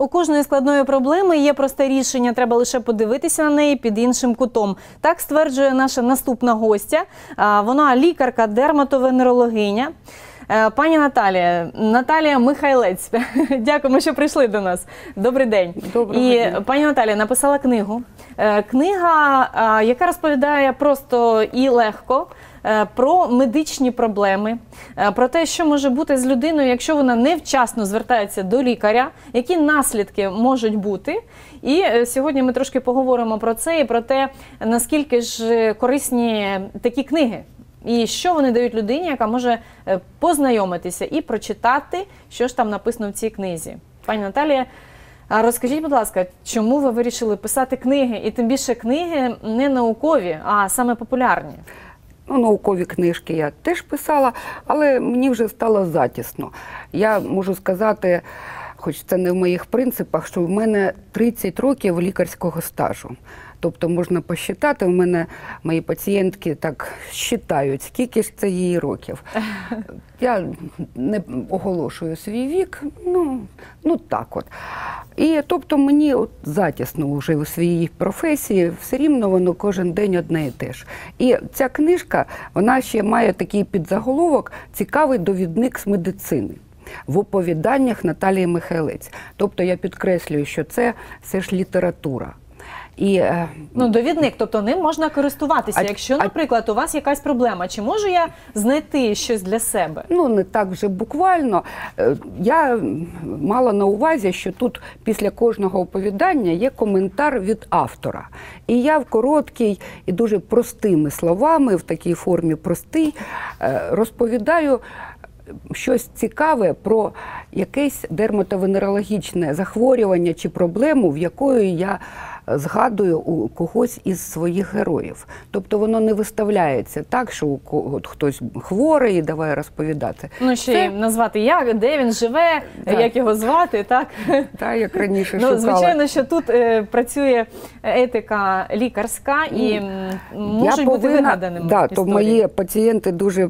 У кожної складної проблеми є просте рішення, треба лише подивитися на неї під іншим кутом. Так стверджує наша наступна гостя. Вона лікарка-дерматовенерологиня. Пані Наталія Михайлець. Дякуємо, що прийшли до нас. Добрий день. Доброго дня. Пані Наталія написала книгу. Книга, яка розповідає просто і легко про медичні проблеми, про те, що може бути з людиною, якщо вона невчасно звертається до лікаря, які наслідки можуть бути. І сьогодні ми трошки поговоримо про це і про те, наскільки ж корисні такі книги. І що вони дають людині, яка може познайомитися і прочитати, що ж там написано в цій книзі. Пані Наталія, розкажіть, будь ласка, чому ви вирішили писати книги, і тим більше книги не наукові, а саме популярні? Ну, наукові книжки я теж писала, але мені вже стало затісно. Я можу сказати, хоч це не в моїх принципах, що в мене 30 років лікарського стажу. Тобто можна посчитати, у мене мої пацієнтки так считають, скільки ж це їй років. Я не оголошую свій вік, ну так от. І тобто мені от затісно вже у своїй професії, все рівно воно кожен день одне і те ж. І ця книжка, вона ще має такий підзаголовок «Цікавий довідник з медицини» в оповіданнях Наталії Михайлець. Тобто я підкреслюю, що це все ж література. Довідник, тобто ним можна користуватися. Якщо, наприклад, у вас якась проблема, чи можу я знайти щось для себе? Ну, не так вже буквально. Я мала на увазі, що тут після кожного оповідання є коментар від автора. І я в короткій і дуже простими словами, в такій формі простий, розповідаю щось цікаве про якесь дерматовенерологічне захворювання чи проблему, в якої я згадую у когось із своїх героїв. Тобто воно не виставляється так, що от хтось хворий і давай розповідати. Ну, ще й назвати де він живе, як його звати, так? Так, як раніше шукала. Звичайно, що тут працює етика лікарська і можуть бути вигаданими історії. То мої пацієнти дуже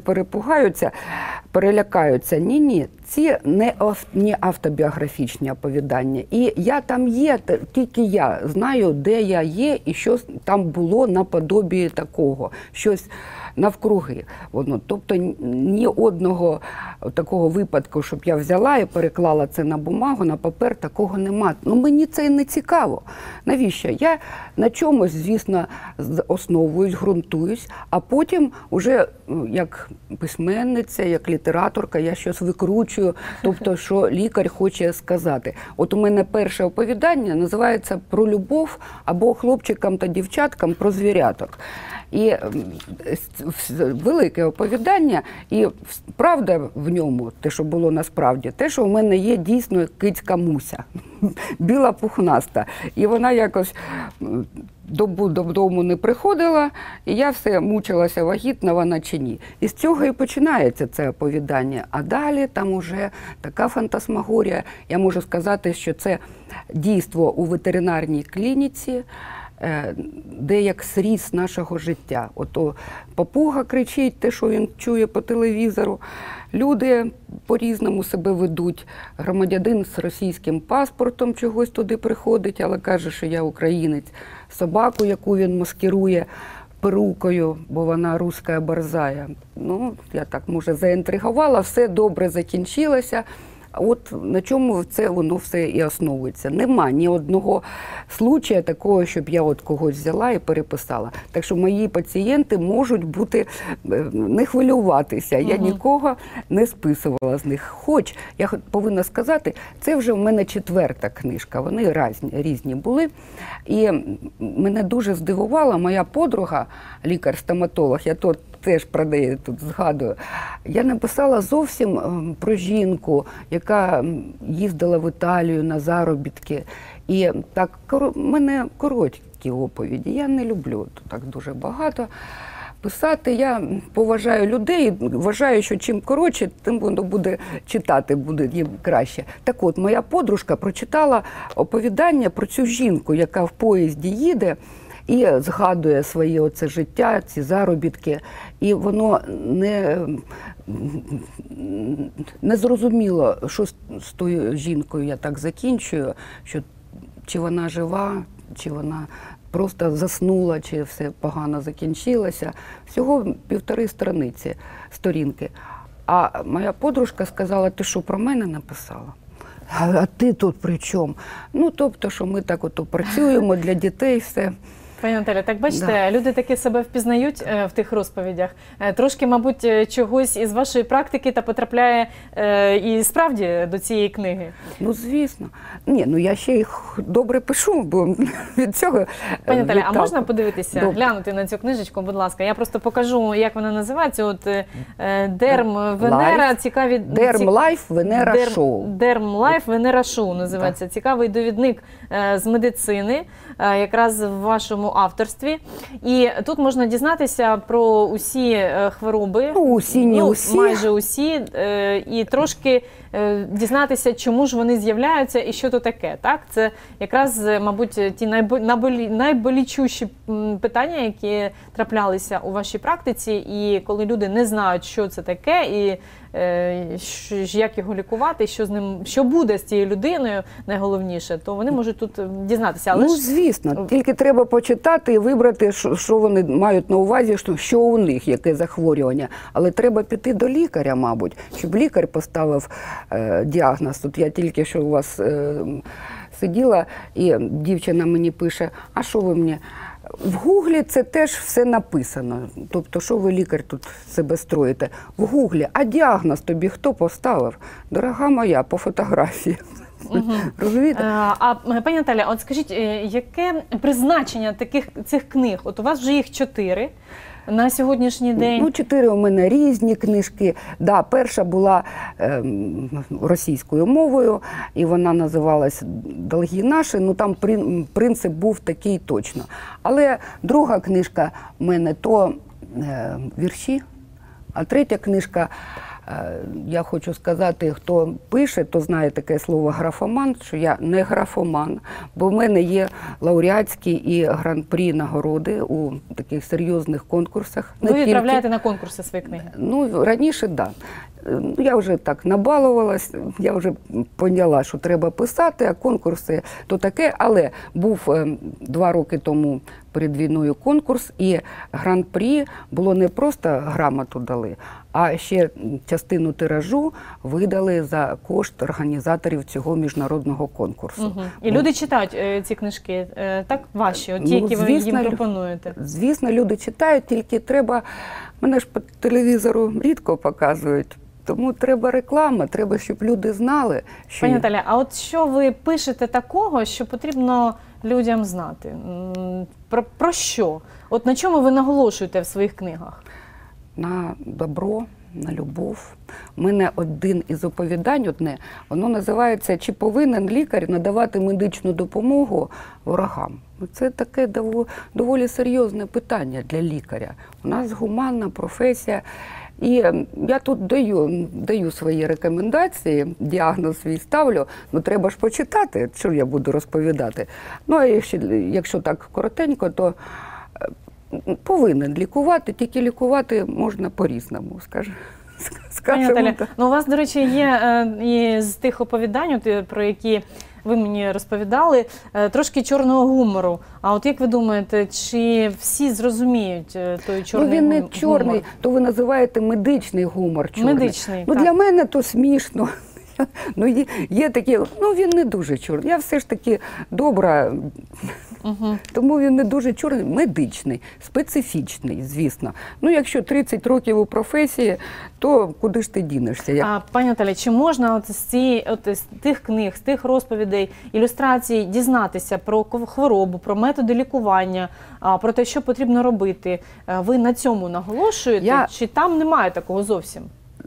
перелякаються. Ні, ці не автобіографічні оповідання. І я там є, тільки я знаю, де я є і що там було наподобі такого, щось навкруги. Тобто ні одного такого випадку, щоб я взяла і переклала це на бумагу, на папер, такого нема. Мені це не цікаво. Навіщо? Я на чомусь, звісно, основуюсь, ґрунтуюсь, а потім уже як письменниця, як літераторка, я щось викручую, тобто, що лікар хоче сказати. От у мене перше оповідання називається «Про любов» або «Хлопчикам та дівчаткам про звіряток». І велике оповідання, і правда в ньому, те, що було насправді, те, що в мене є дійсно кицька Муся, біла пухнаста. І вона якось добу додому не приходила, і я все мучилася, вагітна вона чи ні. І з цього і починається це оповідання. А далі там уже така фантасмагорія. Я можу сказати, що це дійство у ветеринарній клініці, де як сріз нашого життя. Ото папуга кричить те, що він чує по телевізору. Люди по-різному себе ведуть. Громадянин з російським паспортом чогось туди приходить, але каже, що я українець. Собаку, яку він маскирує перукою, бо вона руська борзая. Я так, може, заінтригувала, все добре закінчилося. От на чому це воно все і основується. Нема ні одного случая такого, щоб я от когось взяла і переписала. Так що мої пацієнти можуть бути, не хвилюватися. Я нікого не списувала з них. Хоч, я повинна сказати, це вже в мене 4-та книжка. Вони різні були. І мене дуже здивувала моя подруга, лікар-стоматолог, я тут теж про неї тут згадую. Я написала зовсім про жінку, яка їздила в Італію на заробітки. І так, в мене короткі оповіді. Я не люблю так дуже багато писати. Я поважаю людей, вважаю, що чим коротше, тим воно буде читати, буде їм краще. Так от, моя подружка прочитала оповідання про цю жінку, яка в поїзді їде, і згадує своє оце життя, ці заробітки, і воно не зрозуміло, що з тою жінкою я так закінчую, що чи вона жива, чи вона просто заснула, чи все погано закінчилося. Всього 1,5 сторінки. А моя подружка сказала: ти що, про мене написала? А ти тут при чому? Ну, тобто, що ми так ото працюємо для дітей, все. Пані Наталя, так бачите, люди таки себе впізнають в тих розповідях. Трошки, мабуть, чогось із вашої практики та потрапляє і справді до цієї книги. Ну, звісно. Ні, ну я ще їх добре пишу, бо від цього... Пані Наталя, а можна подивитися, глянути на цю книжечку, будь ласка? Я просто покажу, як вона називається. От Дерм Венера, цікаві... Дерм Лайф Венера Шоу. Дерм Лайф Венера Шоу називається. Цікавий довідник з медицини, якраз в вашому авторстві. І тут можна дізнатися про усі хвороби, ну, усі, не усі. Майже усі, і трошки дізнатися, чому ж вони з'являються і що то таке. Так? Це якраз, мабуть, ті найболічущі питання, які траплялися у вашій практиці, і коли люди не знають, що це таке, і як його лікувати, що буде з цією людиною, найголовніше, то вони можуть тут дізнатися. Але ну, звісно, тільки треба почитати і вибрати, що вони мають на увазі, що у них, яке захворювання. Але треба піти до лікаря, мабуть, щоб лікар поставив діагноз. Тут я тільки що у вас сиділа, і дівчина мені пише: а що ви мені? В Гуглі це теж все написано. Тобто, що ви, лікар, тут себе строїте? В Гуглі. А діагноз тобі хто поставив? Дорога моя, по фотографії. Розумієте? А пані Наталя, от скажіть, яке призначення цих книг? От у вас вже їх 4 на сьогоднішній день. Ну, 4 у мене різні книжки. Да, перша була російською мовою, і вона називалась «Долги наші», ну там принцип був такий точно. Але друга книжка в мене то вірші, а третя книжка, я хочу сказати, хто пише, то знає таке слово графоман, що я не графоман, бо в мене є лауреатські і гран-прі нагороди у таких серйозних конкурсах. Ви відправляєте на конкурси свої книги? Ну, раніше, так. Да. Я вже так набалувалась, я вже поняла, що треба писати, а конкурси то таке. Але був 2 роки тому перед війною конкурс, і гран-прі було не просто грамоту дали, а ще частину тиражу видали за кошт організаторів цього міжнародного конкурсу. Угу. І люди читають ці книжки, так, ваші, ті, які ви їм пропонуєте? Звісно, люди читають, тільки треба, мене ж по телевізору рідко показують, тому треба реклама, треба, щоб люди знали, що... Пані Наталя, а от що ви пишете такого, що потрібно людям знати? Про що? От на чому ви наголошуєте в своїх книгах? На добро, на любов. У мене один із оповідань, воно називається «Чи повинен лікар надавати медичну допомогу ворогам?». Це таке доволі серйозне питання для лікаря. У нас гуманна професія. І я тут даю свої рекомендації, діагноз свій ставлю, ну треба ж почитати, що я буду розповідати. Ну, а якщо так коротенько, то повинен лікувати, тільки лікувати можна по-різному, скажімо. Пані Наталя, ну у вас, до речі, є і з тих оповідань, про які ви мені розповідали, трошки чорного гумору. А от як ви думаєте, чи всі зрозуміють той чорний гумор? Ну він не чорний, то ви називаєте медичний гумор чорний. Медичний, ну так. Для мене то смішно. Ну, є такі, ну він не дуже чорний. Я все ж таки добра, тому він не дуже чорний, медичний, специфічний, звісно. Ну, якщо 30 років у професії, то куди ж ти дінешся? Пані Наталя, чи можна з тих книг, з тих розповідей, ілюстрацій дізнатися про хворобу, про методи лікування, про те, що потрібно робити? Ви на цьому наголошуєте? Чи там немає такого зовсім?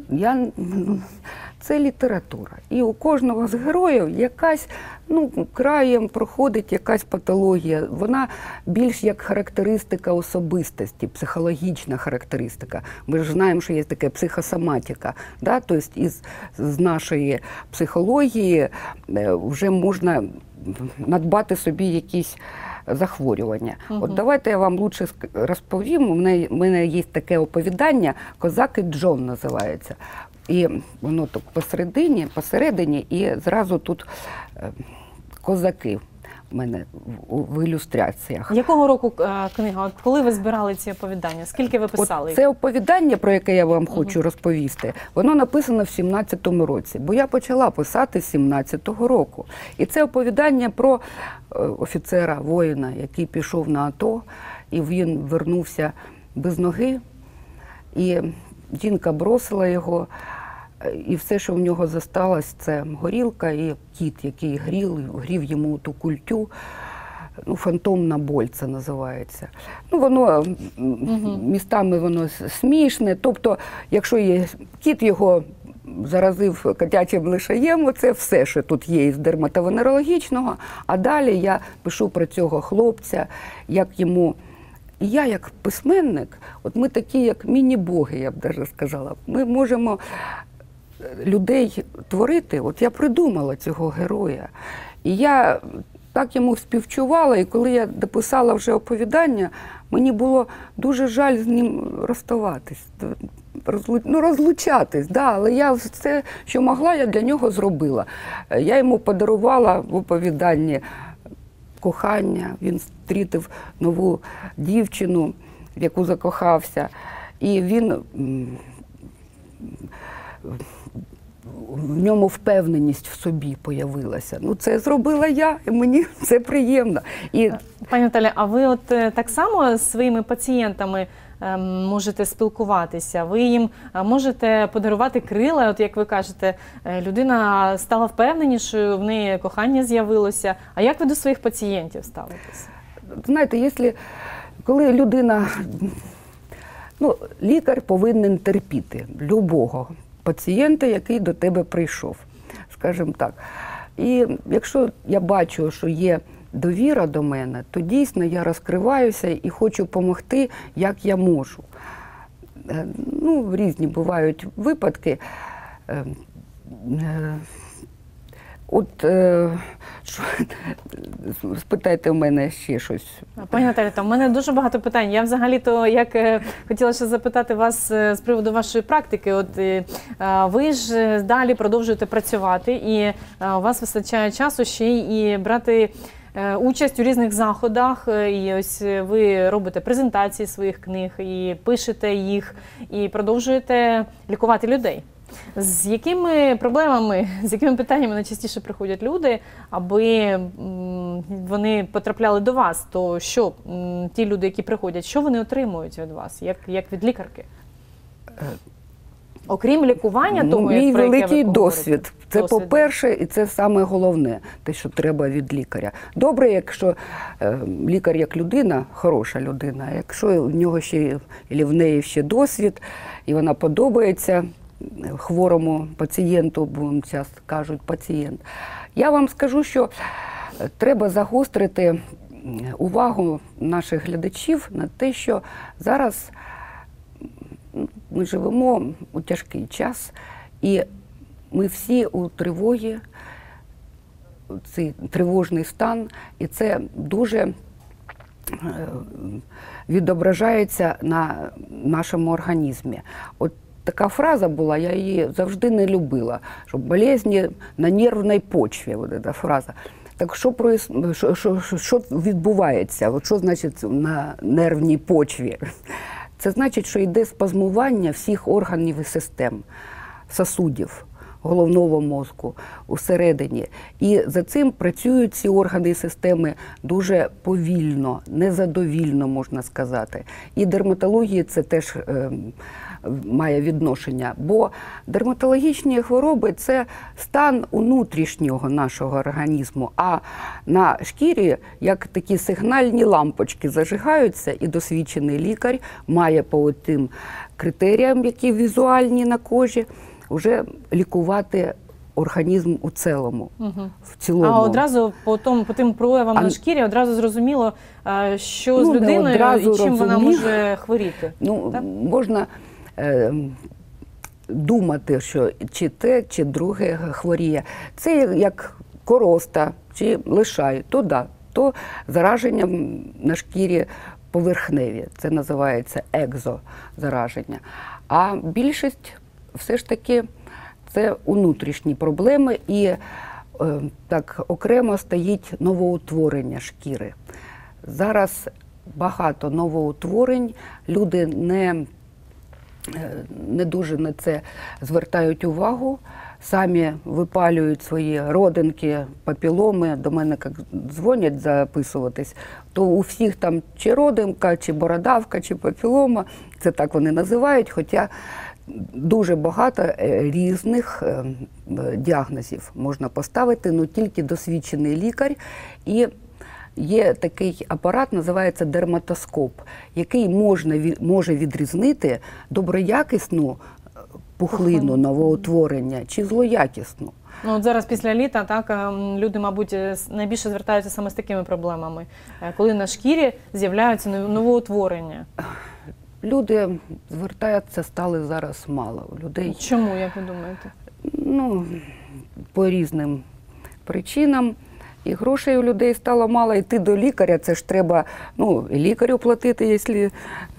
Це література. І у кожного з героїв якась, краєм проходить якась патологія. Вона більш як характеристика особистості, психологічна характеристика. Ми ж знаємо, що є таке психосоматика. Да? Тобто з нашої психології вже можна надбати собі якісь захворювання. От давайте я вам лучше розповім. У мене є таке оповідання «Козак і Джон» називається. І воно так посередині, і зразу тут козаки в мене в ілюстраціях. Якого року книга? От коли ви збирали ці оповідання? Скільки ви писали? Це оповідання, про яке я вам хочу розповісти, воно написано в 17-му році, бо я почала писати з 17-го року. І це оповідання про офіцера, воїна, який пішов на АТО, і він вернувся без ноги, і жінка бросила його, і все, що в нього зосталось, це горілка і кіт, який грів йому ту культю. Ну, фантомна боль це називається. Ну, воно містами воно смішне. Тобто, якщо є кіт, його заразив котячим лишаєм, це все, що тут є із дерматовенерологічного. А далі я пишу про цього хлопця, як йому... І я, як письменник, от ми такі, як міні-боги, я б навіть сказала. Ми можемо людей творити. От я придумала цього героя. І я так йому співчувала, і коли я дописала вже оповідання, мені було дуже жаль з ним розставатись, розлучатись. Да, але я все, що могла, я для нього зробила. Я йому подарувала в оповіданні кохання, він зустрів нову дівчину, в яку закохався, і він... в ньому впевненість в собі появилася. Ну, це зробила я, і мені це приємно. І... Пані Наталя, а ви от так само з своїми пацієнтами можете спілкуватися? Ви їм можете подарувати крила? От як ви кажете, людина стала впевненішою, в неї кохання з'явилося. А як ви до своїх пацієнтів ставитесь? Знаєте, коли людина... Ну, лікар повинен терпіти любого пацієнта, який до тебе прийшов, скажімо так. І якщо я бачу, що є довіра до мене, то дійсно я розкриваюся і хочу допомогти, як я можу. Ну, різні бувають випадки. От, спитайте в мене ще щось. Пані Наталі, у мене дуже багато питань. Я взагалі-то хотіла ще запитати вас з приводу вашої практики. От ви ж далі продовжуєте працювати, і у вас вистачає часу ще і брати участь у різних заходах. І ось ви робите презентації своїх книг, і пишете їх, і продовжуєте лікувати людей. З якими проблемами, з якими питаннями найчастіше приходять люди, аби вони потрапляли до вас? То що ті люди, які приходять, що вони отримують від вас, як від лікарки? Окрім лікування того, мій про яке великий ви досвід. Це по-перше, і це саме головне, те, що треба від лікаря. Добре, якщо лікар як людина, хороша людина, якщо в нього ще, і в неї ще досвід, і вона подобається хворому пацієнту, бо зараз кажуть пацієнт. Я вам скажу, що треба загострити увагу наших глядачів на те, що зараз ми живемо у тяжкий час, і ми всі у тривогі, цей тривожний стан, і це дуже відображається на нашому організмі. От така фраза була, я її завжди не любила, що болезні на нервній почві, от ця фраза. Так що відбувається? От що значить на нервній почві? Це значить, що йде спазмування всіх органів і систем, сосудів, головного мозку усередині. І за цим працюють ці органи і системи дуже повільно, незадовільно, можна сказати. І дерматологія це теж має відношення, бо дерматологічні хвороби – це стан внутрішнього нашого організму, а на шкірі, як такі сигнальні лампочки зажигаються, і досвідчений лікар має по тим критеріям, які візуальні на кожі, вже лікувати організм у цілому. В цілому. А одразу по тим проявам на шкірі одразу зрозуміло, що з людиною і чим вона може хворіти. Ну, можна думати, що чи те, чи друге хворіє. Це як короста, чи лишай, то да, то зараження на шкірі поверхневі. Це називається екзозараження. А більшість все ж таки це внутрішні проблеми і так окремо стоїть новоутворення шкіри. Зараз багато новоутворень, люди не дуже на це звертають увагу, самі випалюють свої родинки, папіломи, до мене як дзвонять записуватись, то у всіх там чи родинка, чи бородавка, чи папілома, це так вони називають, хоча дуже багато різних діагнозів можна поставити, але тільки досвідчений лікар. І є такий апарат, називається дерматоскоп, який може відрізнити доброякісну пухлину, новоутворення чи злоякісну. Ну, от зараз після літа, так, люди, мабуть, найбільше звертаються саме з такими проблемами, коли на шкірі з'являються новоутворення. Люди звертаються, стали зараз мало. Людей. Чому, як ви думаєте? Ну, по різним причинам. І грошей у людей стало мало, йти до лікаря, це ж треба, ну, і лікарю платити, якщо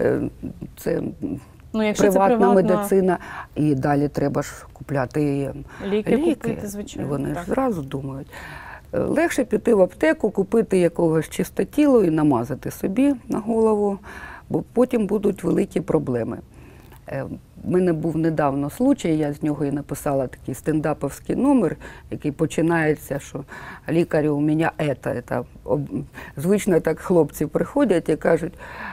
це приватна медицина. І далі треба ж купляти ліки. Купити, звичайно. Вони ж зразу думають. Легше піти в аптеку, купити якогось чистотілу і намазати собі на голову, бо потім будуть великі проблеми. У мене був недавно случай, я з нього і написала такий стендаповський номер, який починається, що лікарю у мене це. Звично так хлопці приходять і кажуть,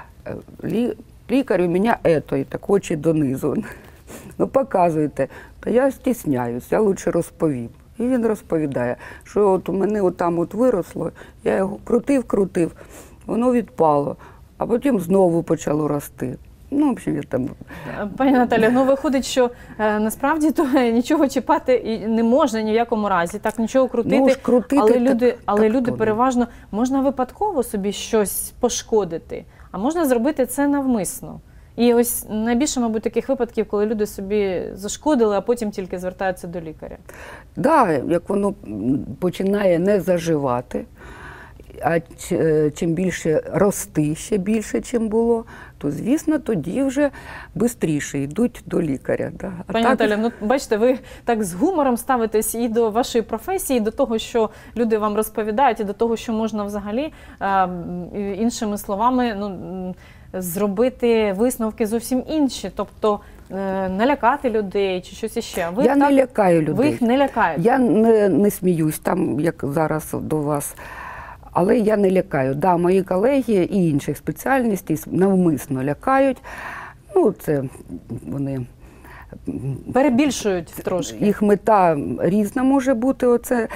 лікар у мене це, і так очі донизу. Ну, показуйте. Та я стісняюсь, я лучше розповім. І він розповідає, що от у мене отам от виросло, я його крутив, воно відпало, а потім знову почало рости. Ну, в общем, там... Пані Наталі, ну виходить, що насправді то нічого чіпати і не можна ні в якому разі, так нічого крутити, ну, крутити але люди переважно, можна випадково собі щось пошкодити, а можна зробити це навмисно. І ось найбільше, мабуть, таких випадків, коли люди собі зашкодили, а потім тільки звертаються до лікаря. Так, як воно починає не заживати, а чим більше рости ще більше, чим було, то, звісно, тоді вже швидше йдуть до лікаря. Да. Пані Наталя, ну, бачите, ви так з гумором ставитесь і до вашої професії, і до того, що люди вам розповідають, і до того, що можна взагалі, іншими словами, ну, зробити висновки зовсім інші, тобто налякати людей чи щось іще. Я не лякаю людей. Ви їх не лякаєте? Я не сміюсь там, як зараз до вас. Але я не лякаю. Да, мої колеги і інших спеціальностей навмисно лякають. Ну, це вони... Перебільшують трошки. Їх мета різна може бути. Оце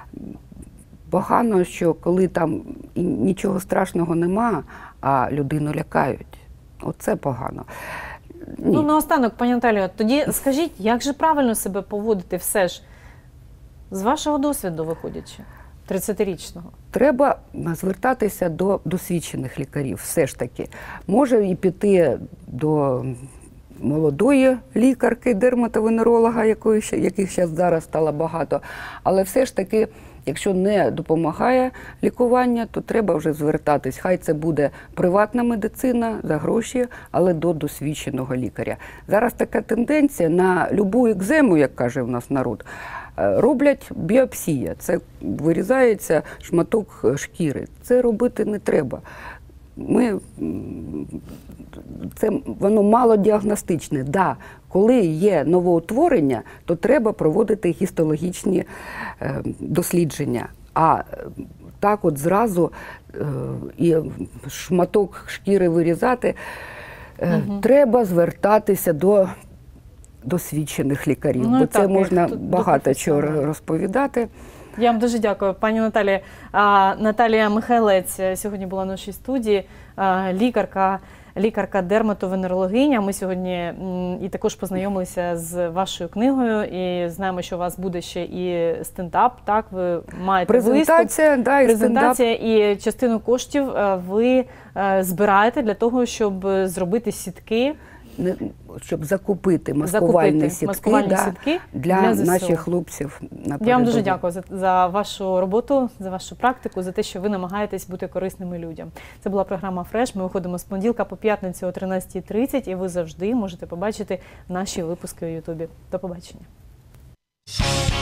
погано, що коли там нічого страшного нема, а людину лякають. Оце погано. Ні. Ну, наостанок, пані Наталію, тоді скажіть, як же правильно себе поводити все ж, з вашого досвіду виходячи? 30-річного. Треба звертатися до досвідчених лікарів, все ж таки. Може і піти до молодої лікарки, дерматовенеролога, яких зараз стало багато. Але все ж таки, якщо не допомагає лікування, то треба вже звертатись. Хай це буде приватна медицина за гроші, але до досвідченого лікаря. Зараз така тенденція на любу екзему, як каже в нас народ, роблять біопсія. Це вирізається шматок шкіри. Це робити не треба. Воно малодіагностичне. Да, коли є новоутворення, то треба проводити гістологічні дослідження. А так от зразу і шматок шкіри вирізати, треба звертатися до досвідчених лікарів, ну, бо так, це можна багато чого розповідати. Я вам дуже дякую, пані Наталія. Наталія Михайлець сьогодні була в нашій студії, лікарка дерматовенерологиня. Ми сьогодні і також познайомилися з вашою книгою і знаємо, що у вас буде ще і стендап, так? Ви маєте презентація, виступ, да, і презентація, і частину коштів ви збираєте для того, щоб зробити сітки щоб закупити маскувальні сітки для ЗСУ. наших хлопців на передовій. Я вам дуже дякую за вашу роботу, за вашу практику, за те, що ви намагаєтесь бути корисними людям. Це була програма «Фреш». Ми виходимо з понеділка по п'ятницю о 13:30, і ви завжди можете побачити наші випуски у Ютубі. До побачення.